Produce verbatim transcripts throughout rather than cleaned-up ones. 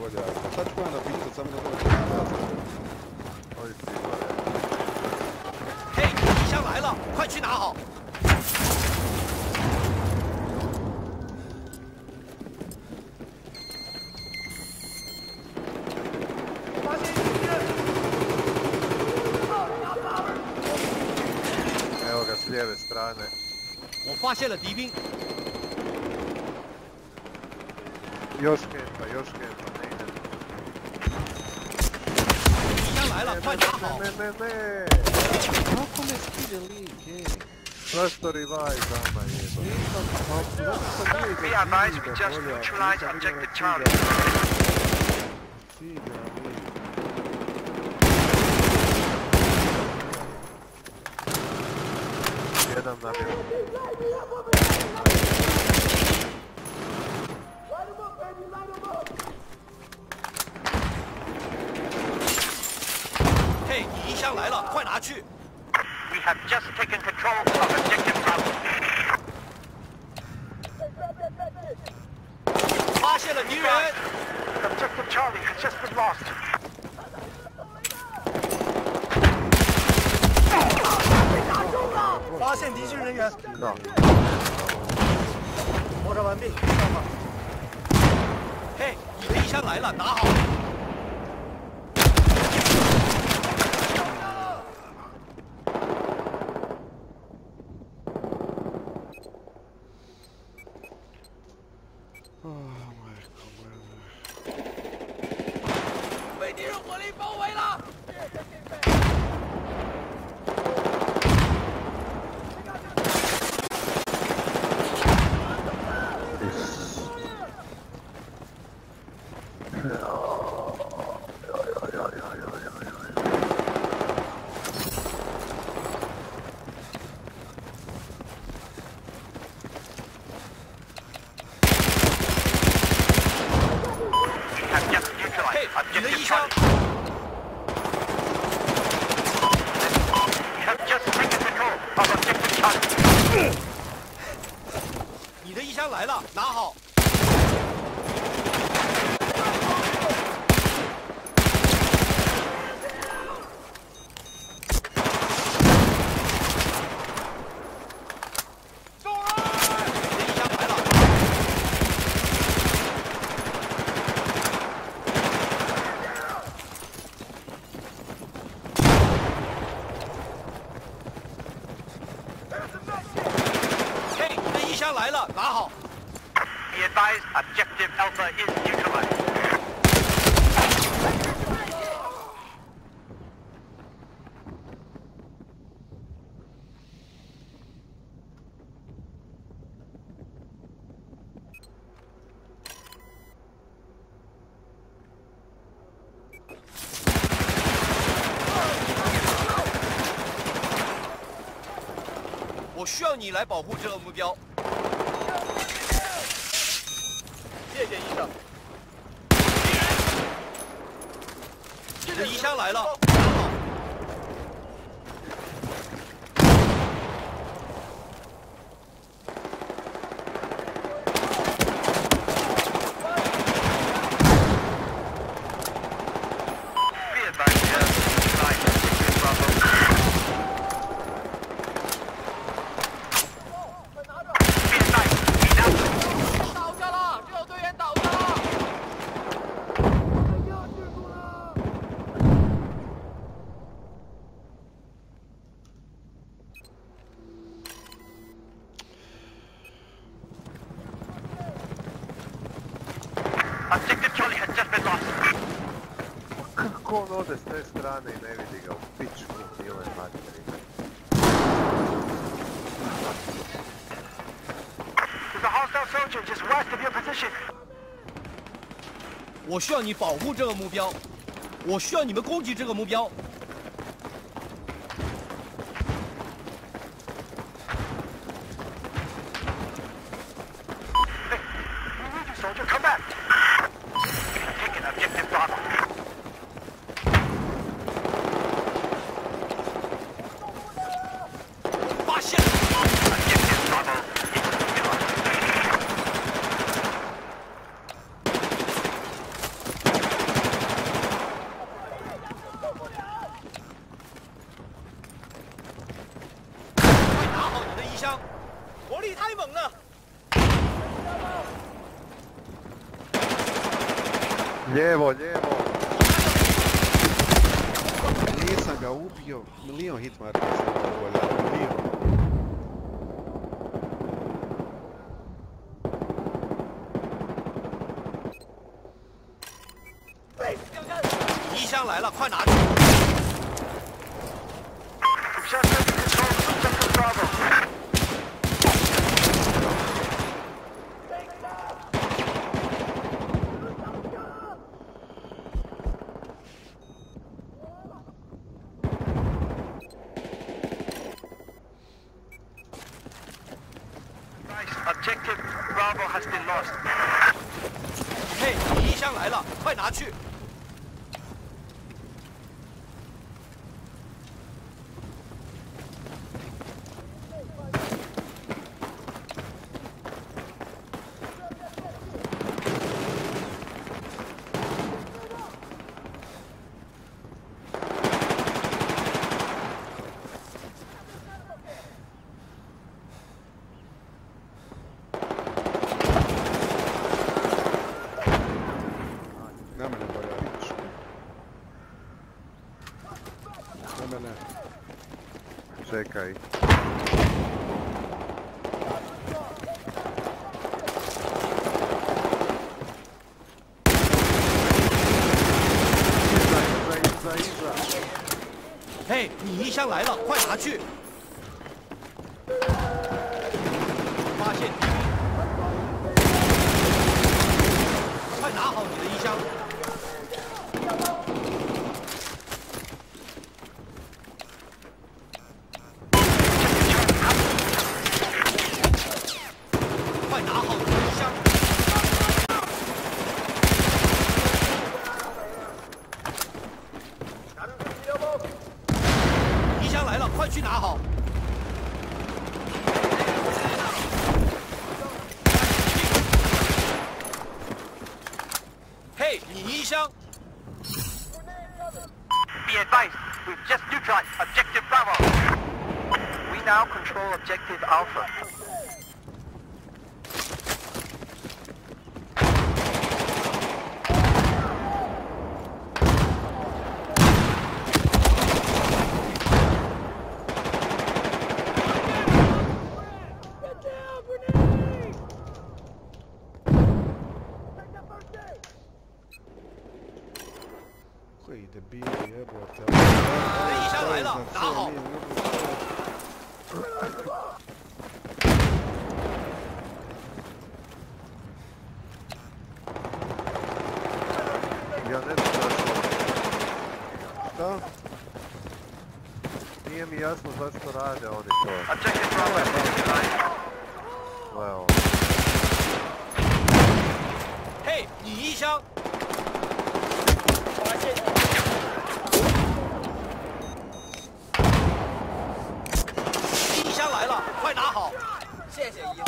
bolja. Sad ću kojem napisat, samo da dođe na nas. Ovi svi gore. 嘿，敌枪来了，快去拿好！ 发现敌人！ Evo ga s lijeve strane. 我发现了敌兵。 Još kempa, još kempa, ne ide. 敌枪来了，快拿好！ Ne, ne, ne! Kako me skide lik, ej? Zašto revive dama jeba? Nisam, pa zato sam bio Be advised, we just neutralized objective Charlie. Ciga, lik. Jedan namjer. 嘿，敌枪来了，快拿去！ We have just taken control of objective Bravo. 发现了敌人！ Objective Charlie has just been lost. 发现敌军人员， Da. 摸查完毕，上吧。 嘿，敌枪来了，拿好！ 被敌人火力包围了！ We have just neutralized objective 你的一枪 Charlie. We have just taken control of objective Charlie. 你的一枪来了，拿好！ 枪来了，拿好！ Be advised, objective Alpha is neutralized. 我需要你来保护这个目标。谢谢医生。你的衣箱来了，拿好。 Objective Charlie has just been lost. Kako on ode s te strane i ne vidi ga u pičku mile materine. There's a hostile soldier just west of your position. 我需要你保护这个目标，我需要你们攻击这个目标。 Soldier, come back! Taking objective Bravo. 发现了 Objective Bravo is neutralized. 箱，火力太猛了。 Lijevo, lijevo. Nisam ga ubio. Milion hitmarka sam dovoljao. Milion. 衣箱来了，快拿去！ Successfully controlled objective Bravo. Objective Bravo has been lost. 嘿，衣箱来了，快拿去！ Na mene bojavić. Na mene. Čekaj. Iza, iza, iza, iza. 嘿，你衣箱来了，快拿去！发现敌兵，快拿好你的衣箱！ 快拿好你的衣箱！衣箱来了，快去拿好！嘿，你衣箱！ Be advised, we've just neutralized Objective Bravo. We now control Objective Alpha. Koji debili jebote. 你的衣箱来了，拿好！ Ja ne znam zašto. Šta? Nije mi jasno zašto rade oni to. Objective Bravo has been neutralized. Evo. 嘿，你衣箱！衣箱来了，快拿好！谢谢姨。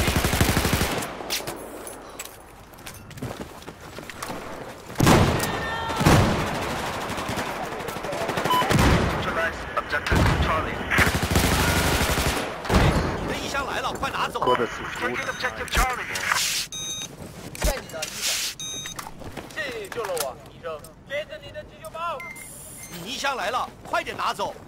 Neutralize Objective Charlie. 你的衣箱来了，快拿走！ Ko da su Taking svuda. Objective Charlie. 欠你的医生，谢谢救了我，医生。接着你的急救包。你衣箱来了，快点拿走。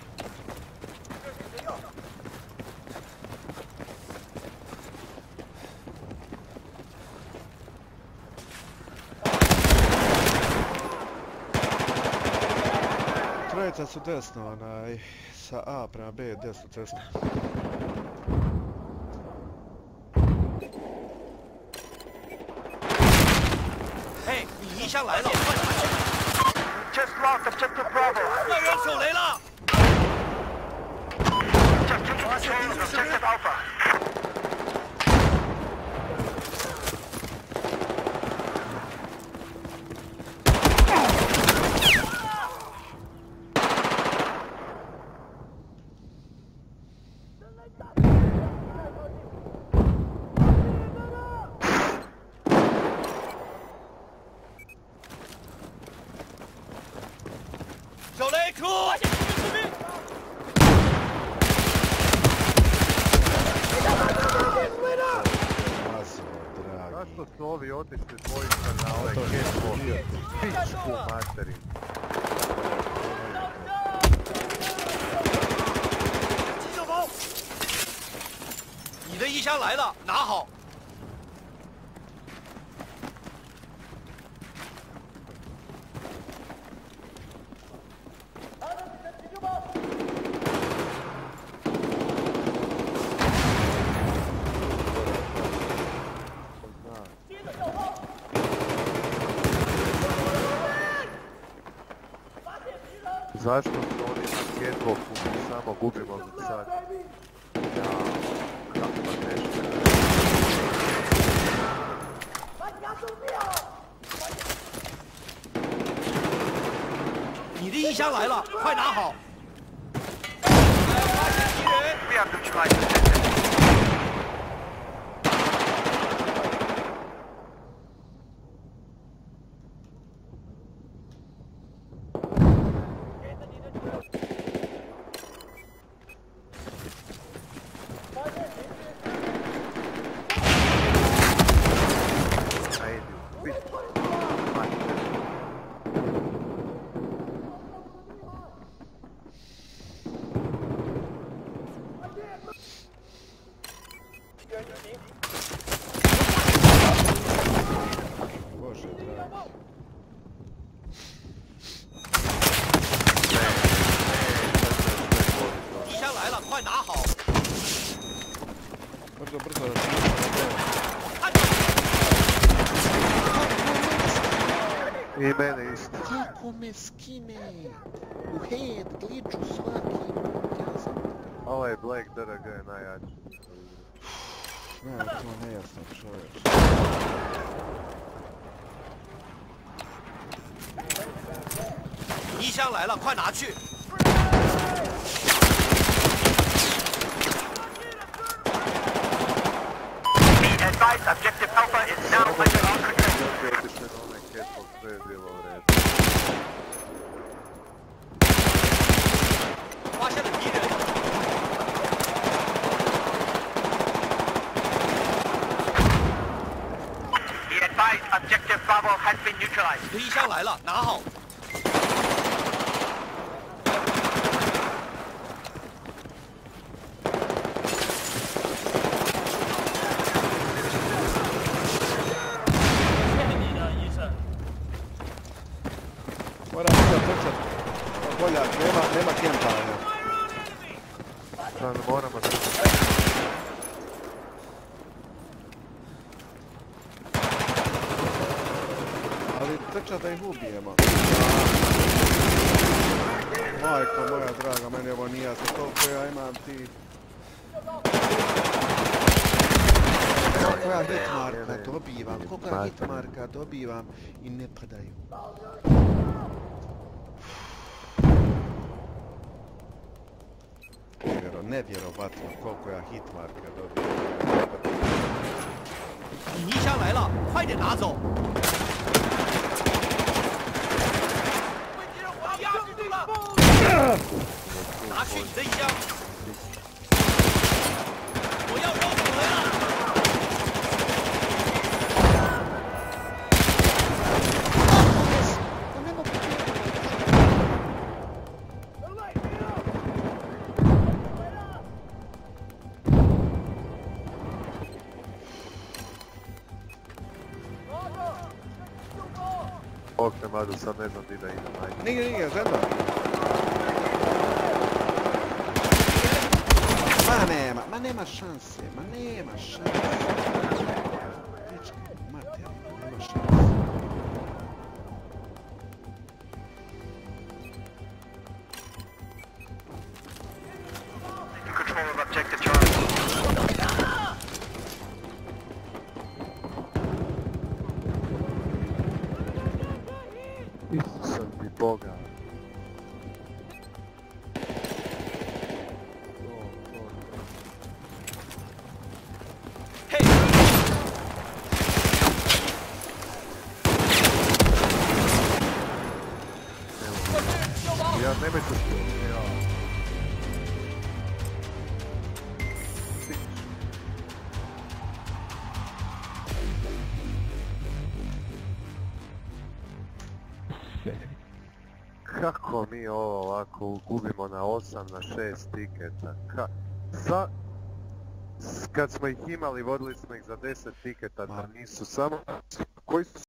Trojica su desno, onaj, sa A prema B, desno cesta. 嘿，你衣箱来了，快拿去！ Just lost Objective Bravo. 外援手雷了！ Just taking control of Objective Alpha. Zašto su ovi otišli dvojica na ovaj To je Getbo? bio. Pičku materin. 急救包，你的衣箱来了，拿好。 Zašto su oni na Getboku, mi samo gubimo za sad? Ja, kakva teška. 你的衣箱来了，快拿好。发现敌人， We have neutralized objective. 衣箱来了，快拿好。 Brzo, brzo da se... 看着， I mene isto. Kako me skine? U head, gliču svaki. Ja sam... Ovaj Black D R G je najjači. Ne, to nejasno čovječ. 衣箱来了，快拿去。 Be advised, objective Alpha is now under our control. Kako je otišli na onaj Getbo, sve je bilo u redu. 发现了敌人， Be advised, objective Bravo has been neutralized. 你的衣箱来了，拿好。 Moram sada trčat. Poljak, nema, nema kempanja. Sad moramo se... Ali trčat da ih ubijemo. Majko moja draga, meni ovo nije jasno. Koliko ja imam ti... Koliko ja hitmarka dobivam, koliko ja hitmarka dobivam i ne padaju. Nevjero, nevjerovatno koliko ja hitmarka dobivam. 你衣箱来了，快点拿走。被敌人压制住了，拿去你的衣箱。我要绕回来了。 Bog te madu, sad ne znam di da idem, ajde. Nije, nije, za mnom. Ma nema, ma nema šanse, ma nema šanse. Dečki, materijalno, nema šanse. In control of objective Charlie. Isusa mi Boga. Hey! Ja nemojte se... Ja. Kako mi ovo ovako gubimo na osam na šest tiketa? Ka... Sa... S- Kad smo ih imali, vodili smo ih za deset tiketa, da Ma. nisu samo... Koji su